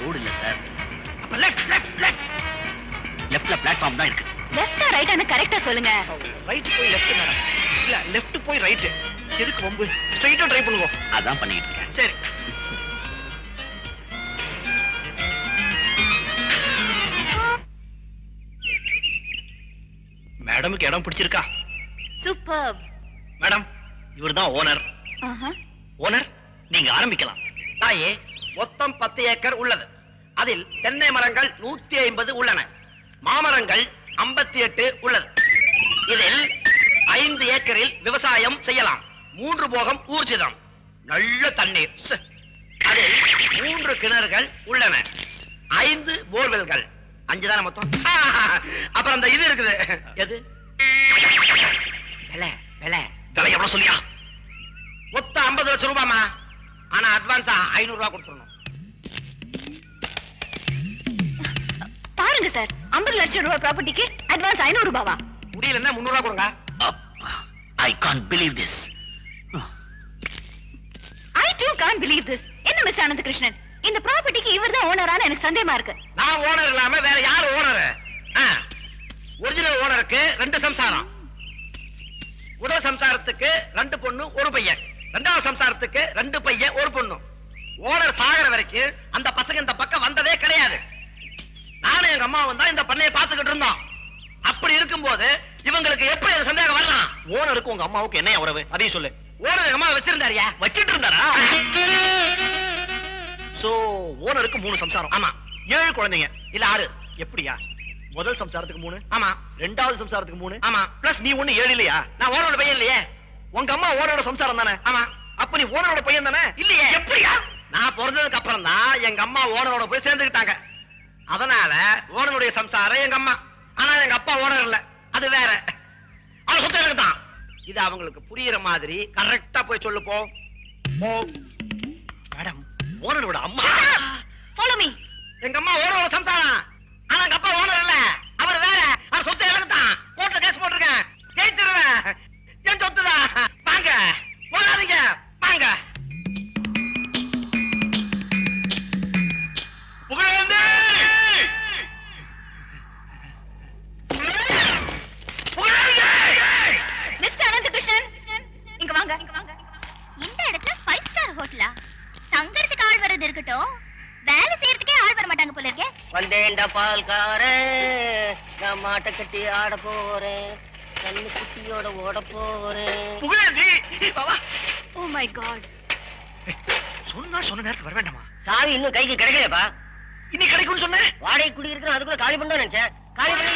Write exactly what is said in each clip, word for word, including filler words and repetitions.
Road இல்ல sir. அப்ப left left left லெஃப்ட்ல பிளாட்ஃபார்ம் தான் இருக்கு. லெஃப்டா ரைட்டானு கரெக்டா சொல்லுங்க. ரைட் போய் லெஃப்ட் மேடம். இல்ல லெஃப்ட் போய் ரைட். எதுக்கு வம்பு? ஸ்ட்ரைட்டா ட்ரை பண்ணுவோம். அதான் பண்ணிட்டு இருக்கேன். சரி. மேடமுக்கு இடம் பிடிச்சிருக்கா? சூப்பர். மேடம் இவர்தான் ஓனர். ஓனர் நீங்க ஆரம்பிக்கலாம். தாயே, மொத்தம் பத்து ஏக்கர் உள்ளது. அதில் தென்னை மரங்கள் நூத்தி ஐம்பது உள்ளன. மாமரங்கள் ஐம்பத்தி எட்டு உள்ளது. இதில் ஐந்து ஏக்கரில் விவசாயம் செய்யலாம். மூன்று போகம் ஊர்ஜிதம், நல்ல தண்ணீர். அதில் மூன்று கிணறுகள் உள்ளன. ஐந்து போர்வெல்கள். அஞ்சு தானே மொத்தம். அப்புறம் அந்த இது இருக்குது. எது? விலை விலை விலை எவ்வளவு சொல்லியா? மொத்தம் ஐம்பது லட்சம் ரூபாமா. ஆனா அட்வான்ஸா ஐநூறு ரூபாய் கொடுத்துடணும். பாருங்க சார், ஐம்பது லட்சம் ரூபாய் ப்ராப்பர்ட்டிக்கு அட்வான்ஸ் ஐநூறு ரூபாவா? முடியலன்னா முன்னூறு ரூபாய் கொடுங்க. I can't believe this. I too can't believe this. என்ன மிஸ்டர் அனந்த கிருஷ்ணன், இந்த ப்ராப்பர்ட்டிக்கு இவர்தான் ஓனரான எனக்கு சந்தேகமா இருக்கு. நான் ஓனர் இல்லாம வேற யார் ஓனர்? ஒரிஜினல் ஓனருக்கு ரெண்டு சம்சாரம். முதல் சம்சாரத்துக்கு ரெண்டு பொண்ணு ஒரு பையன். இரண்டாவது சம்சாரத்துக்கு ரெண்டு பையன் ஒரு பொண்ணு. ஓனர் சாகர வரைக்கும் அந்த பசங்க இந்த பக்கம் வந்ததே கிடையாது. நானும் எங்க அம்மாவும் தான் இந்த பண்ணையை பார்த்துக்கிட்டு இருந்தோம். அப்படி இருக்கும்போது இவங்களுக்கு எப்படி சந்தேகம் வரலாம்? ஓனருக்கு உங்க அம்மாவுக்கு என்ன உறவு அதையும் சொல்லு. ஓனர் எங்க அம்மா வச்சிருந்தாரியா? வச்சிட்டு இருந்தாரா? சோ ஓனருக்கு மூணு சம்சாரம். ஆமா. ஏழு குழந்தைங்க. இல்ல ஆறு. எப்படியா? முதல் சம்சாரத்துக்கு மூணு. ஆமா. ரெண்டாவது சம்சாரத்துக்கு மூணு. ஆமா. பிளஸ் நீ ஒண்ணு ஏழு இல்லையா? நான் ஓனரோட பையன் இல்லையே. உங்க அம்மா ஓனரோட சம்சாரம் தானே? ஆமா. அப்ப நீ ஓனரோட பையன் தானே? இல்லையே. எப்படியா? நான் பிறந்ததுக்கு அப்புறம் தான் எங்க அம்மா ஓனரோட போய் சேர்ந்துக்கிட்டாங்க. அதனால ஓனருடைய சம்சாரம் எங்க அம்மா. ஆனா எங்க அப்பா ஓனர் இல்ல, அது வேற. அவன் சொத்து எனக்கு தான். இது அவங்களுக்கு புரியுற மாதிரி கரெக்டா போய் சொல்லு. போ போ. மேடம், ஓனரோட அம்மா. Follow me. எங்க அம்மா ஓனரோட சம்சாரம். ஆனா எங்க அப்பா ஓனர் இல்ல, அவர் வேற. அவர் சொத்து எனக்கு தான். கோர்ட்ல கேஸ் போட்டிருக்கேன். ஜெயிச்சிருவேன். என் சொத்து தான். வாங்க, போகாதீங்க, வாங்க. புகழேந்தி, மிஸ்டர் அனந்த கிருஷ்ணன், இங்க வாங்க. இந்த இடத்துல ஃபைவ் ஸ்டார் ஹோட்டலா? தங்கறதுக்கு ஆள் வரது இருக்கட்டும், வேலை செய்யறதுக்கே ஆள் வர மாட்டாங்க போல இருக்கே. வந்தேன்டா பால்கார, நான் மாட்டை கட்டி ஆட போறேன், கண்ணு குட்டியோட ஓட போறேன். புகழேந்தி, பாவா. Oh my god. சொன்னா சொன்ன நேரத்துக்கு வர வேண்டாமா? சாவி இன்னும் கைக்கு கிடைக்கலப்பா. இன்னைக்கு கிடைக்கும்னு சொன்னேன். வாடகை குடி இருக்கிறோம், அதுக்குள்ள காலி பண்ண நினைச்சேன். காலி பண்ணி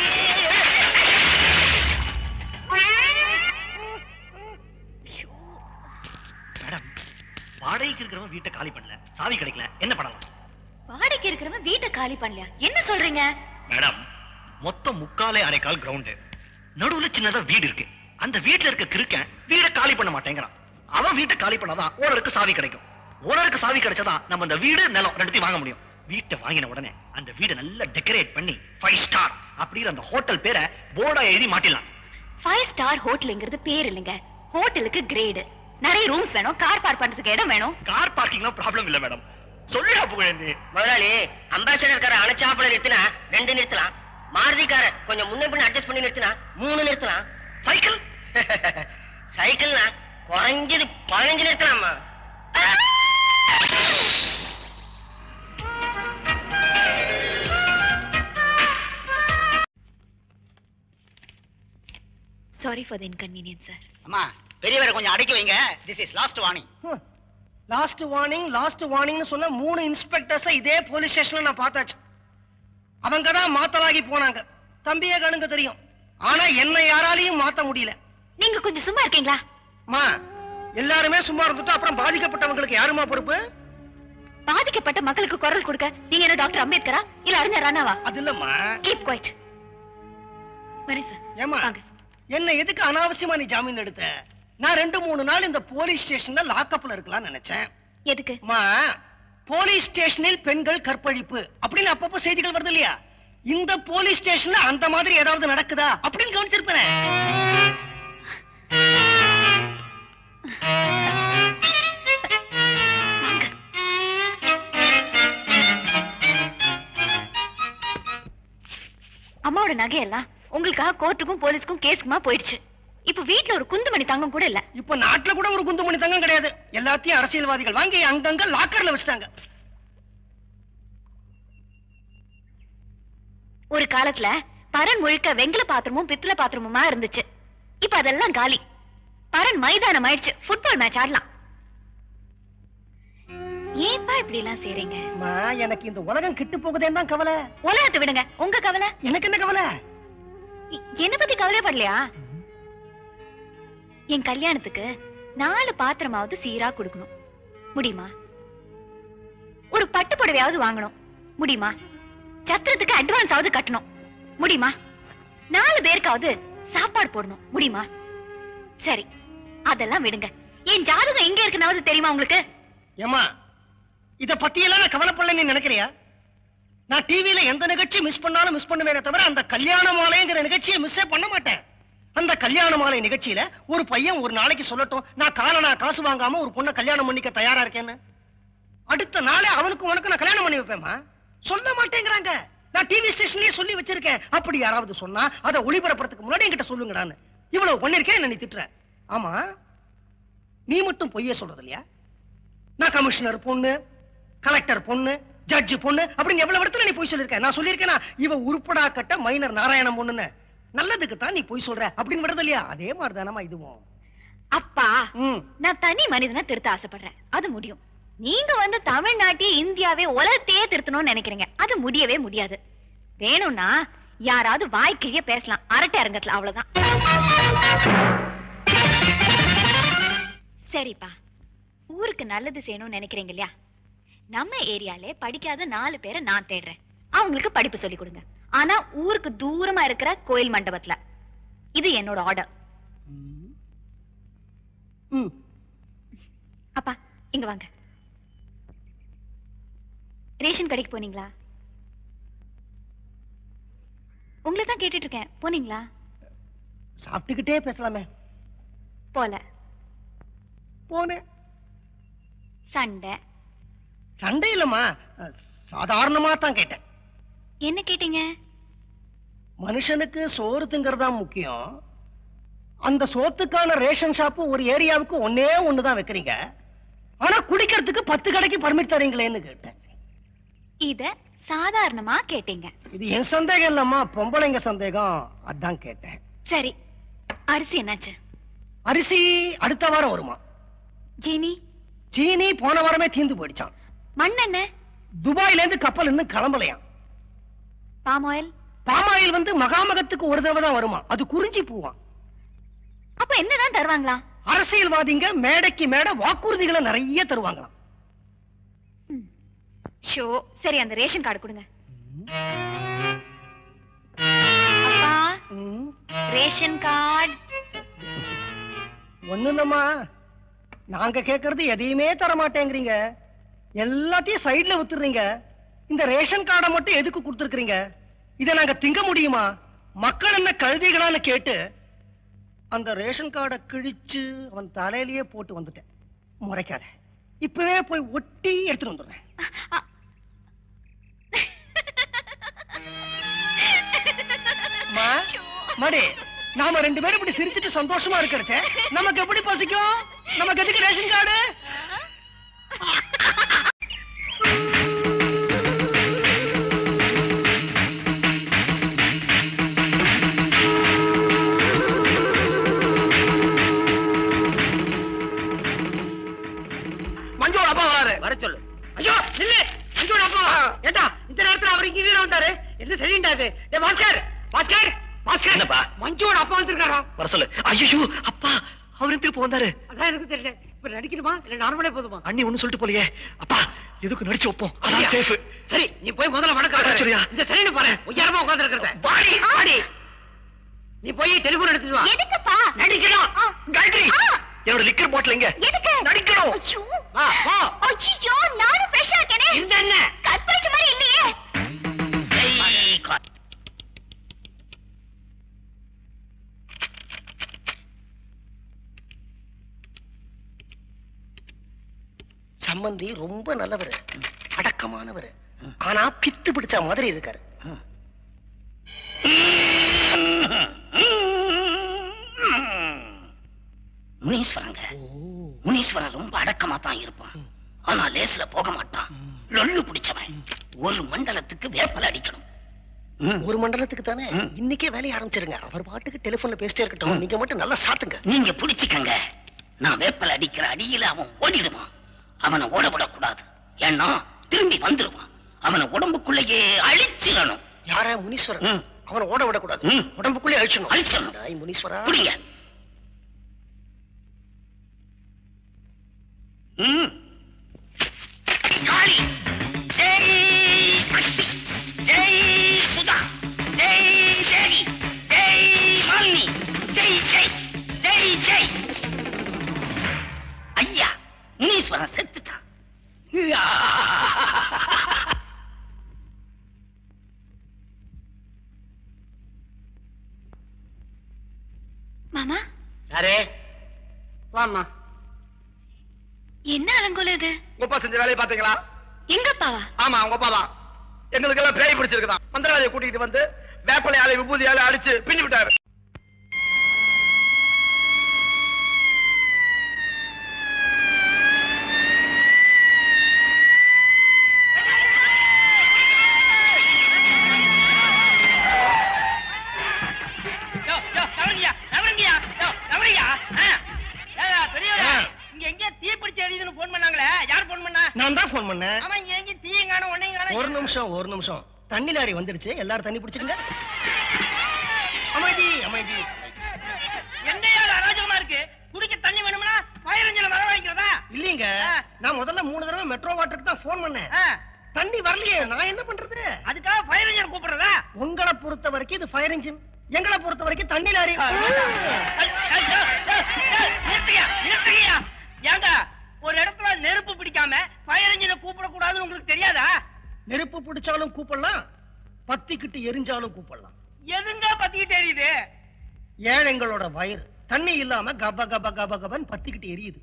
மேடம், வாடகைக்கு இருக்கிறவன் வீட்டை காலி பண்ணல, சாவி கிடைக்கல, என்ன பண்ணலாம்? வாடகைக்கு இருக்கிறவன் வீட்டை காலி பண்ணலையா? என்ன சொல்றீங்க? மேடம், மொத்தம் முக்காலே அரை கால் கிரவுண்ட், நடுவுல சின்னதா வீடு இருக்கு. அந்த வீட்டுல இருக்க கிறுக்கன் வீடை காலி பண்ண மாட்டேங்கிறான். அவன் வீட்டை காலி பண்ணாதான் ஓனருக்கு சாவி கிடைக்கும். ஓனருக்கு சாவி கிடைச்சாதான் நம்ம அந்த வீடு நிலம் ரெண்டுத்தையும் வாங்க முடியும். வீட்டை வாங்கின உடனே அந்த வீடை நல்லா டெக்கரேட் பண்ணி ஃபைவ் ஸ்டார் அப்படிங்கிற அந்த ஹோட்டல் பேரை போர்டா எழுதி மாட்டிடலாம். ஃபைவ் ஸ்டார் ஹோட்டலுங்கிறது பேர் இல்லைங்க, ஹோட்டலுக்கு கிரேடு. நிறைய ரூம்ஸ் வேணும், கார் பார்க் பண்றதுக்கு இடம் வேணும். கார் பார்க்கிங்லாம் ப்ராப்ளம் இல்ல மேடம். சொல்லுடா புகழேந்தி. முதலாளி, அம்பாசடர் கார அணைச்சாப்புல நிறுத்தினா ரெண்டு நிறுத்தலாம். மாருதிக்கார கொஞ்சம் முன்ன பின்ன அட்ஜஸ்ட் பண்ணி நிறுத்தினா மூணு நிறுத்தலாம். சைக்கிள் சைக்கிள்னா குறைஞ்சது பதினஞ்சு நிறுத்தலாமா? Sorry for the inconvenience sir. அம்மா, பெரியவரை கொஞ்சம் அடக்கி வைங்க. This is last warning. Last warning last வார்னிங்னு சொன்ன மூணு இன்ஸ்பெக்டர்ஸ் இதே போலீஸ் ஸ்டேஷன்ல நான் பார்த்தாச்சு. அவங்க தான் மாத்தலாகி போனாங்க. தம்பியே கணுங்க தெரியும். ஆனா என்ன யாராலையும் மாத்த முடியல. நீங்க கொஞ்சம் சும்மா இருக்கீங்களா? அம்மா, எல்லாருமே சும்மா இருந்துட்டு அப்புறம் பாதிக்கப்பட்டவங்களுக்கு யாருமா பொறுப்பு? பாதிக்கப்பட்ட மக்களுக்கு குரல் கொடுக்க நீங்க என்ன டாக்டர் அம்பேத்கரா இல்ல அறிஞர் ராணாவா? அது இல்லம்மா. Keep quiet. வரேன் சார். ஏமா, என்ன எதுக்கு அனாவசியமா நீ ஜாமீன் எடுத்த? நான் ரெண்டு மூணு நாள் இந்த போலீஸ் ஸ்டேஷன்ல லாக்அப்ல இருக்கலாம் நினைச்சேன். எதுக்கு? அம்மா, போலீஸ் ஸ்டேஷனில் பெண்கள் கற்பழிப்பு அப்படின்னு அப்பப்போ செய்திகள் வருது இல்லையா? இந்த போலீஸ் ஸ்டேஷன்ல அந்த மாதிரி ஏதாவது நடக்குதா அப்படின்னு கவனிச்சிருப்பேன். போற நகையெல்லாம் உங்களுக்காக கோர்ட்டுக்கும் போலீஸ்க்கும் கேஸ்க்குமா போயிடுச்சு. இப்ப வீட்டுல ஒரு குந்துமணி தங்கம் கூட இல்ல. இப்ப நாட்டுல கூட ஒரு குந்துமணி தங்கம் கிடையாது. எல்லாத்தையும் அரசியல்வாதிகள் வாங்கி அங்கங்க லாக்கர்ல வச்சுட்டாங்க. ஒரு காலத்துல பரன் முழுக்க வெங்கல பாத்திரமும் பித்தளை பாத்திரமுமா இருந்துச்சு. இப்ப அதெல்லாம் காலி. பரன் மைதானம் ஆயிடுச்சு. ஃபுட்பால் மேட்ச் ஆடலாம். ஏன்பா இப்படி எல்லாம் செய்றீங்க? எனக்கு இந்த உலகம் கிட்டு போகுதேன்னு தான் கவலை. உலகத்தை விடுங்க, உங்க கவலை. எனக்கு என்ன கவலை? என்ன பத்தி கவலைப்படலையா? என் கல்யாணத்துக்கு நாலு பாத்திரமாவது சீரா கொடுக்கணும், முடியுமா? ஒரு பட்டு புடவையாவது வாங்கணும், முடியுமா? சத்திரத்துக்கு அட்வான்ஸ் ஆவது கட்டணும், முடியுமா? நாலு பேருக்காவது சாப்பாடு போடணும், முடியுமா? சரி, அதெல்லாம் விடுங்க. என் ஜாதகம் எங்க இருக்குனாவது தெரியுமா உங்களுக்கு? ஏமா, இத பத்தி எல்லாம் நான் கவலைப்படலன்னு நினைக்கிறியா? நான் டிவியில எந்த நிகழ்ச்சி மிஸ் பண்ணாலும் மிஸ் பண்ணுவேனே தவிர அந்த கல்யாண மாலைங்கிற நிகழ்ச்சியை மிஸ்ஸே பண்ண மாட்டேன். அந்த கல்யாண மாலை நிகழ்ச்சியில ஒரு பையன் ஒரு நாளைக்கு சொல்லட்டும், நான் காலனா காசு வாங்காம ஒரு பொண்ணை கல்யாணம் பண்ணிக்க தயாரா இருக்கேன்னு. அடுத்த நாளே அவனுக்கு உனக்கு நான் கல்யாணம் பண்ணி வைப்பேமா? சொல்ல மாட்டேங்கிறாங்க. நான் டிவி ஸ்டேஷன்லயே சொல்லி வச்சிருக்கேன். அப்படி யாராவது சொன்னா அதை ஒளிபரப்புறதுக்கு முன்னாடி என்கிட்ட சொல்லுங்கடான்னு. இவ்வளவு பண்ணிருக்கேன், என்ன நீ திட்டுற? ஆமா, நீ மட்டும் பொய்யே சொல்றது இல்லையா? நான் கமிஷனர் பொண்ணு, கலெக்டர் பொண்ணு, ஜட்ஜ் பொண்ணு அப்படின்னு எவ்வளவு இடத்துல நீ பொய் சொல்லிருக்க? நான் சொல்லியிருக்கேனா இவ உருப்படா கட்ட மைனர் நாராயணன் பொண்ணுன்னு? நல்லதுக்கு தான் நீ பொய் சொல்ற அப்படின்னு விடுறது இல்லையா? அதே மாதிரி தானமா இதுவும். அப்பா, நான் தனி மனிதனை திருத்த ஆசைப்படுறேன், அது முடியும். நீங்க வந்து தமிழ்நாட்டையே இந்தியாவே உலகத்தையே திருத்தணும்னு நினைக்கிறீங்க, அது முடியவே முடியாது. வேணும்னா யாராவது வாய்க்கிழிய பேசலாம் அரட்டை அரங்கத்துல, அவ்வளவுதான். சரிப்பா, ஊருக்கு நல்லது செய்யணும்னு நினைக்கிறீங்க இல்லையா? நம்ம ஏரியாலே படிக்காத நாலு பேரை நான் தேடுறேன். அவங்களுக்கு படிப்பு சொல்லி கொடுங்க. ஆனா ஊருக்கு தூரமா இருக்கிற கோயில் மண்டபத்துல. இது என்னோட ஆர்டர். அப்பா, இங்க வாங்க. ரேஷன் கடைக்கு போனீங்களா? உங்களை தான் கேட்டுட்டு இருக்கேன். போனீங்களா? சாப்பிட்டுக்கிட்டே பேசலாமே. போல. போனேன். சண்டை? சண்டை இல்லம்மா, சாதாரணமா தான் கேட்டேன். என்ன கேட்டீங்க? மனுஷனுக்கு சோறு திங்கறதா முக்கியம். அந்த சோத்துக்கான ரேஷன் ஷாப்பு ஒரு ஏரியாவுக்கு ஒன்னே ஒண்ணுதான் வைக்கிறீங்க. ஆனா குடிக்கிறதுக்கு பத்து கடைக்கு பர்மிட் தரீங்களேன்னு கேட்டேன். இத சாதாரணமா கேட்டீங்க. இது என் சந்தேகம் இல்லம்மா, பொம்பளைங்க சந்தேகம், அதான் கேட்டேன். சரி, அரிசி என்னாச்சு? அரிசி அடுத்த வாரம் வருமா? ஜீனி? சீனி போன வாரமே தீந்து போயிடுச்சான். மண்ணெண்ணெய்? துபாயில இருந்து கப்பல் இன்னும் கிளம்பலையாம். Palm oil? பாம் ஆயில் வந்து மகாமகத்துக்கு ஒரு தடவை தான் வருமா, அது குறிஞ்சி பூவான். அப்ப என்னதான் தருவாங்களா? அரசியல்வாதிங்க மேடைக்கு மேடை வாக்குறுதிகளை நிறைய தருவாங்களாம். ஷோ, சரி, அந்த ரேஷன் கார்டு கொடுங்க. அப்பா, ரேஷன் கார்டு. ஒண்ணு இல்லம்மா, நாங்க கேக்குறது எதையுமே தர மாட்டேங்கிறீங்க, எல்லாத்தையும் சைடுல வித்துறீங்க. இந்த ரேஷன் கார்டை மட்டும் எதுக்கு கொடுத்துருக்கீங்க? இதை நாங்க திங்க முடியுமா? மக்கள் என்ன கழுதிகளான்னு கேட்டு அந்த ரேஷன் கார்டை கிழிச்சு அவன் தலையிலேயே போட்டு வந்துட்டேன். முறைக்காத, இப்பவே போய் ஒட்டி எடுத்துட்டு வந்துடுறேன். மடி, நாம ரெண்டு பேரும் இப்படி சிரிச்சுட்டு சந்தோஷமா இருக்கிறச்ச நமக்கு எப்படி பசிக்கும்? நமக்கு எதுக்கு ரேஷன் கார்டு? மஞ்சோட அப்பா வராரு, வர சொல்லு. ஐயோ இல்ல, மஞ்சோட அப்பா ஏட்டா இந்த நேரத்துல அவர் இங்க வீர வந்தாரு. என்ன சரிண்டாது? டேய் பாஸ்கர், பாஸ்கர், பாஸ்கர். என்னப்பா? மஞ்சோட அப்பா வந்திருக்காரா? வர சொல்லு. ஐயோ அப்பா, அவர் எப்படி போந்தாரு? அதான் எனக்கு தெரியல. இப்ப நடிக்கணுமா இல்ல நார்மலே போதுமா? அண்ணி ஒண்ணு சொல்லிட்டு போலியே. அப்பா, எதுக்கு நடிச்சு வைப்போம், அதான் சேஃப். சரி, நீ போய் முதல்ல வணக்கம் சொல்லியா. இந்த சரின்னு பாரு, உயரமா உட்கார்ந்து இருக்கிறத. பாடி பாடி நீ போய் டெலிபோன் எடுத்துட்டு வா. எதுக்குப்பா? நடிக்கணும். காயத்ரி, என்னோட லிக்கர் பாட்டில் எங்க? எதுக்கு நடிக்கணும். வா வா. ஐயோ, நானும் ஃப்ரெஷ்ஷா இருக்கேனே. இந்த என்ன கற்பழிச்ச மாதிரி இல்லையே. சம்பந்தி ரொம்ப நல்லவர், அடக்கமானவர், ஆனா பித்து பிடிச்ச மாதிரி இருக்காரு. முனீஸ்வரங்க. முனீஸ்வரன் ரொம்ப அடக்கமா தான் இருப்பான், ஆனா லேஸ்ல போக மாட்டான். லொல்லு பிடிச்சவன். ஒரு மண்டலத்துக்கு வேப்பல அடிக்கணும். ஒரு மண்டலத்துக்கு தானே? இன்னைக்கே வேலையை ஆரம்பிச்சிருங்க. அவர் பாட்டுக்கு டெலிபோன்ல பேசிட்டே இருக்கட்டும், நீங்க மட்டும் நல்லா சாத்துங்க. நீங்க பிடிச்சிக்கங்க. நான் வேப்பல அடிக்கிற அடியில அவன் ஓடிடுவான். அவனை ஓட விடக்கூடாது, ஏன்னா திரும்பி வந்துருவான். அவனை உடம்புக்குள்ளேயே அழிச்சிடணும். யார? முனீஸ்வரன். அவனை ஓட விடக்கூடாது, உடம்புக்குள்ளே அழிச்சணும். அழிச்சிடணும். முனீஸ்வரா புடிங்க. காளி ஜெய் சக்தி, ஜெய் சுதா, ஜெய் தேவி, ஜெய் மாலினி, ஜெய் ஜெய் ஜெய் ஜெய். ஐயா, முனீஸ்வரன் செத்துட்டான். மாமா. யாரே? வாமா. என்ன அலங்கோல இது? உங்கப்பா செஞ்ச வேலையை பாத்தீங்களா? எங்கப்பாவா? ஆமா, உங்க அப்பா தான். எங்களுக்கு எல்லாம் பேய் பிடிச்சிருக்குதான். மந்திரவாதியை கூட்டிட்டு வந்து வேப்பலையால விபூதியால அடிச்சு பின்னி விட்டாரு. ஒரு நிமிஷம் ஒரு நிமிஷம் தண்ணி லாரி வந்துருச்சு, எல்லாரும் தண்ணி பிடிச்சிருங்க. அமைதி அமைதி. என்ன அராஜகமா இருக்கு? குடிக்க தண்ணி வேணும்னா ஃபயர் இன்ஜினை வரவழைக்கிறதா? இல்லீங்க, நான் முதல்ல மூணு தடவை மெட்ரோ வாட்டருக்கு தான் போன் பண்ணேன். தண்ணி வரலையே, நான் என்ன பண்றது? அதுக்காக ஃபயர் இன்ஜின் கூப்பிடுறதா? உங்களை பொறுத்த வரைக்கும் இது ஃபயர் இன்ஜின், எங்களை பொறுத்த வரைக்கும் தண்ணி லாரி. ஏங்க, ஒரு இடத்துல நெருப்பு பிடிக்காம ஃபயர் இன்ஜினை கூப்பிட கூடாதுன்னு உங்களுக்கு தெரியாதா? நெருப்பு பிடிச்சாலும் கூப்பிடலாம், பத்திக்கிட்டு எரிஞ்சாலும் கூப்பிடலாம். எதுங்க பத்திக்கிட்டு எரியுது? ஏழைங்களோட வயிறு தண்ணி இல்லாம கப கப கப கபன் பத்திக்கிட்டு எரியுது.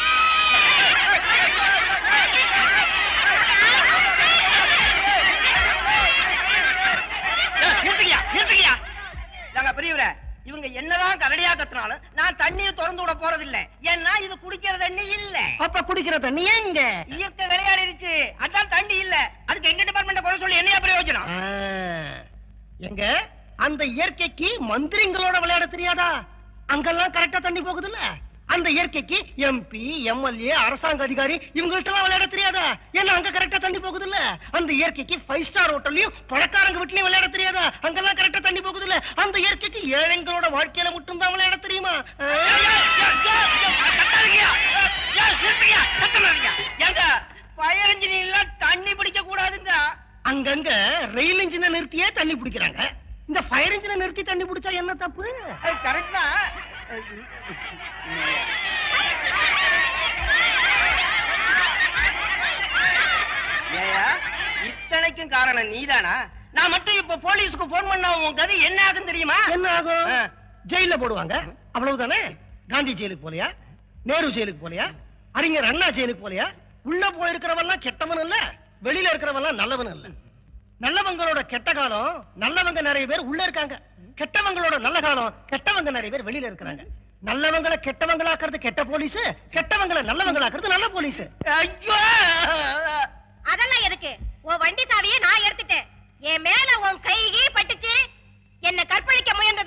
பெரியவரே, இவங்க என்னதான் கரடியா கத்துனாலும் நான் தண்ணியை திறந்து விட போறதில்ல. ஏன்னா இது குடிக்கிற தண்ணி இல்ல. அப்ப குடிக்கிற தண்ணி எங்க? இயற்கை விளையாடிருச்சு, அதான் தண்ணி இல்ல. அதுக்கு எங்க டிபார்ட்மெண்ட் குறை சொல்லி என்னையா பிரயோஜனம்? எங்க அந்த இயற்கைக்கு மந்திரிங்களோட விளையாட தெரியாதா? அங்கெல்லாம் கரெக்டா தண்ணி போகுதுல்ல. அந்த இயற்கைக்கு எம்பி, எம்எல்ஏ, அரசாங்க அதிகாரி இவங்கள்ட்ட எல்லாம் விளையாட தெரியாதா? ஏன்னா அங்க கரெக்டா தண்ணி போகுதுல்ல. அந்த இயற்கைக்கு ஃபைவ் ஸ்டார் ஹோட்டல்லையும் பணக்காரங்க வீட்லயும் விளையாட தெரியாதா? அங்கெல்லாம் கரெக்டா தண்ணி போகுதுல்ல. அந்த இயற்கைக்கு ஏழைங்களோட வாழ்க்கையில மட்டும் தான் விளையாட தெரியுமா? தண்ணி பிடிக்க கூடாதுங்க. அங்கங்க ரயில் இன்ஜினை நிறுத்தியே தண்ணி பிடிக்கிறாங்க. இந்த ஃபயர் இன்ஜினை நிறுத்தி தண்ணி பிடிச்சா என்ன தப்பு? கரெக்ட் தான். இத்தனைக்கும் காரணம் நீதானா? நான் மட்டும் இப்ப போலீஸுக்கு போன் பண்ணா உன் கதை என்ன ஆகும் தெரியுமா? என்ன ஆகும்? ஜெயில போடுவாங்க, அவ்வளவுதானே. காந்தி ஜெயிலுக்கு போலையா, நேரு ஜெயிலுக்கு போலையா, அறிஞர் அண்ணா ஜெயிலுக்கு போலையா? உள்ள போயிருக்கிறவெல்லாம் கெட்டவன் இல்ல, வெளியில இருக்கிறவெல்லாம் நல்லவன் இல்ல. நல்லவங்களோட கெட்ட காலம் நல்லவங்க நிறைய பேர் உள்ள இருக்காங்க, கெட்டவங்களோட நல்ல காலம் கெட்டவங்க நிறைய பேர் வெளியில இருக்கிறாங்க. நல்லவங்களை கெட்டவங்களாக்குறது கெட்ட போலீஸ், கெட்டவங்களை நல்லவங்களாக்குறது நல்ல போலீஸ். ஐயோ, அதெல்லாம் எதுக்கு? உன் வண்டி சாவியை நான் எடுத்துட்டேன். என் மேல உன் கைகே பட்டுச்சு, என்ன கற்பழிக்க முயன்ற